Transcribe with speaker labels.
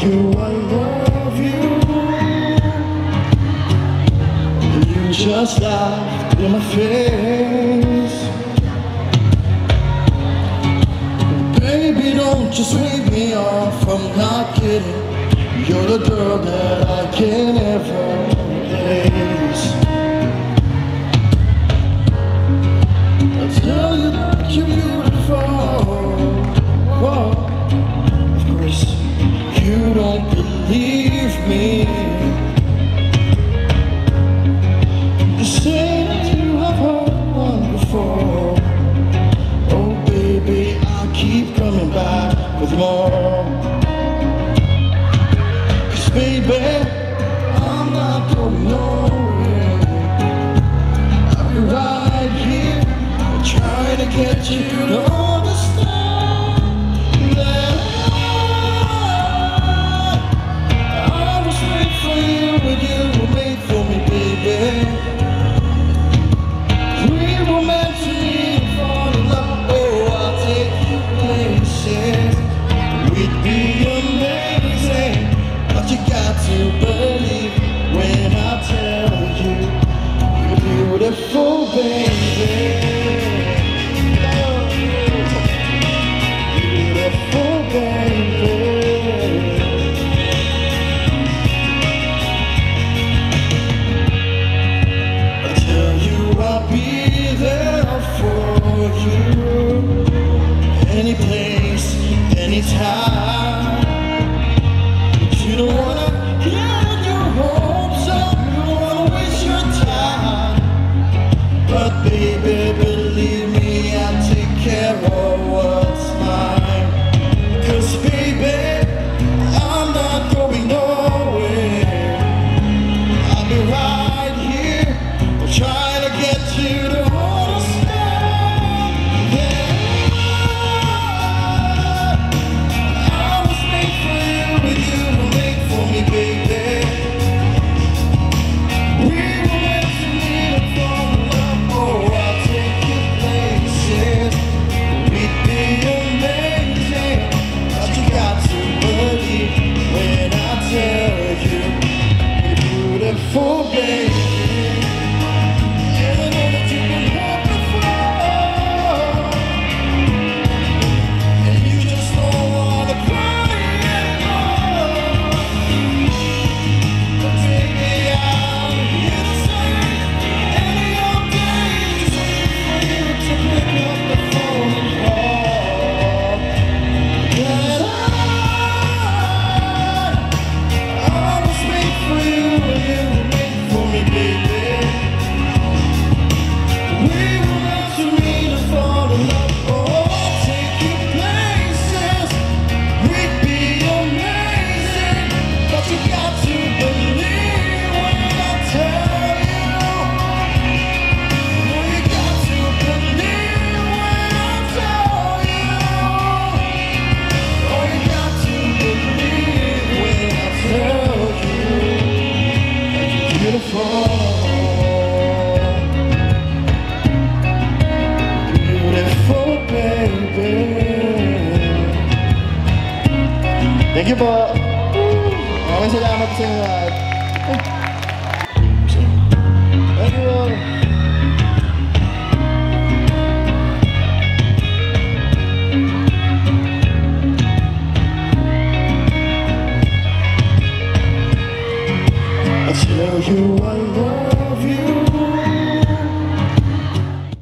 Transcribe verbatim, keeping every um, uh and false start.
Speaker 1: you I love you. You just laughed in my face. Baby, don't just wave me off, I'm not kidding. You're the girl that I can ever place. I'll tell you that you're beautiful. Whoa. Of course, you don't believe me. You say that you have heard one before. Oh baby, I keep coming back with more. Cause baby, I'm not going nowhere. I'll be right here trying to get you to understand that I, I was made for you and you were made for me, baby. We were meant to be and fall in love. Oh, I'll take you places. We'd be amazing, but you got to believe when I tell you you're beautiful, baby. Any place, anytime. You don't wanna get your hopes up, you don't wanna waste your time. But baby, believe me, I'll take care of what's mine. Cause baby, I'm not going nowhere. I'll be right here, trying to get you to beautiful, baby. And I know that you've been hurt before, and you just don't wanna cry anymore. But baby, I'm here to say, any old day, just wait for you to pick up the phone and call. That I, I was made for you. Beautiful, beautiful baby. Thank you po. Maraming salamat sa inyo lahat. Thank you. I tell you I love you.